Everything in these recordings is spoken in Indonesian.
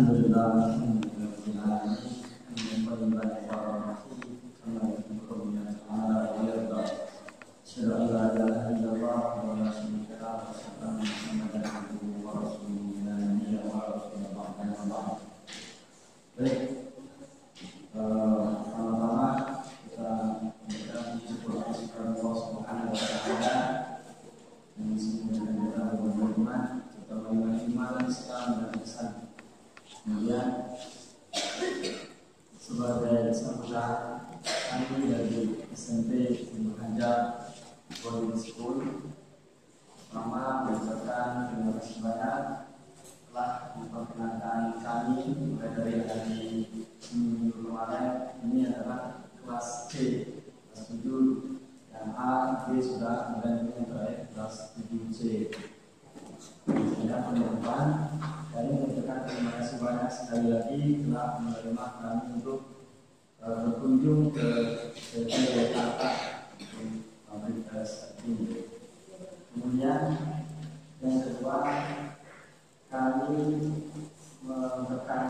Kemudian sebagai sambutan kami dari SMP Ibnu Hajar Boarding School, pertama mengucapkan terima kasih banyak telah memperkenalkan kami mulai dari hari minggu kemarin. Ini adalah kelas C, kelas 7, dan A, B sudah, kemudian ini yang terakhir kelas 7C. Sehingga teman-teman, kami mengucapkan terima kasih banyak sekali lagi telah menerima kami untuk berkunjung ke Jakarta pabrik ini. Kemudian yang kedua, kami mengucapkan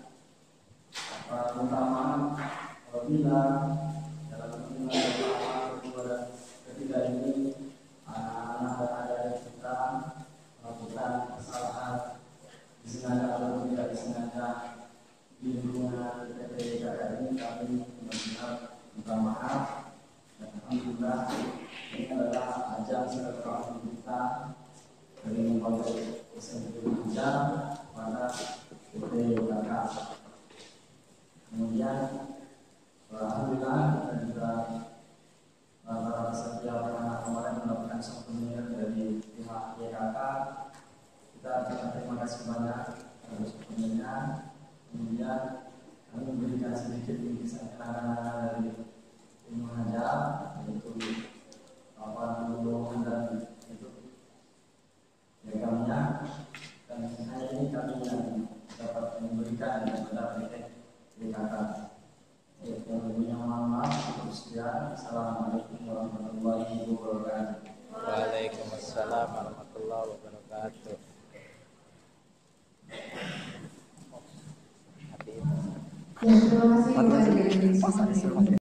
terutama apabila dalam hubungan pertama kedua ketiga ini anak-anak dan adik kita melakukan kesalahan disengaja atau tidak disengaja di lingkungan PT KKR ini, kami benar-benar minta maaf. Dan alhamdulillah ini adalah ajang silaturahmi kita dari membangun SMP Hajar pada PT KKR. Kemudian alhamdulillah kita juga pada setiap anak kemarin mendapatkan souvenir dari pihak YKK. Kita ucapkan terima kasih banyak atas souvenirnya. Kemudian kami memberikan sedikit bingkisan kenangan dari Ibnu Hajar, yaitu dulu dan itu legalnya, dan hanya ini kami yang dapat memberikan kepada PT YKK. Mohon maaf untuk sekian. Assalamualaikum warahmatullahi wabarakatuh. Waalaikumsalam warahmatullahi wabarakatuh. Ya, terima kasih.